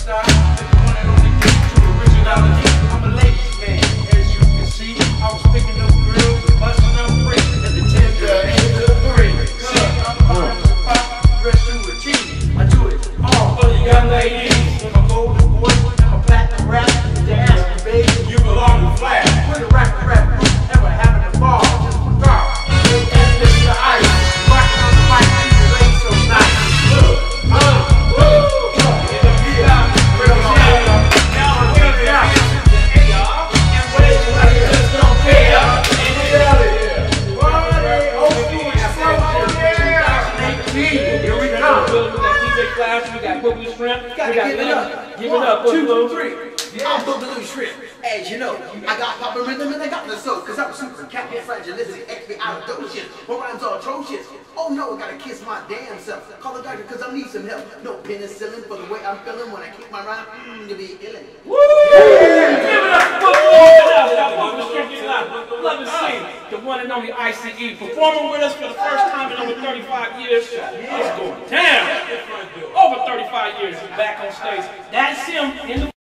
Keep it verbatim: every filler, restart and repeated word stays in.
side, the one and only key to originality. I'm a ladies man, as you can see. I was picking up grills and busting up bricks at the ten to eight to three. See, I'm fine as a pop, dressed to a T. I do it all for the young ladies. I'm a golden boy, I'm a platinum rap. They ask me, baby, you belong to Flash. We're the rap rap group, never having a ball, just a star. And this is the ice, rocking on the mic, keep your legs so nice. Look, look, look, look, in the beat out, real shit. Now I'm gonna get out. And wait, I just don't care. And get out of here. Party, old school, Soulful, two thousand eighteen. Here we come. We got Boogaloo Shrimp. Gotta we got give it up. Give it up, One, Boogaloo. two, three. I'm Boogaloo Shrimp. As you know, I got poppin' rhythm and I got the soul. Cause I'm super califragilistic, extra out of those shit. My rhymes are atrocious. Oh no, I gotta kiss my damn self. Call the doctor cause I need some help. No penicillin for the way I'm feeling when I kick my rhyme. Mmm, you be illin'. Woo! Yeah. Give it up, Boogaloo. Boogaloo Shrimp, get it out. Love to see the one and only I C E performing with us for the first time in over thirty-five years. It's going down. Over thirty-five years, he's back on stage. That's him in the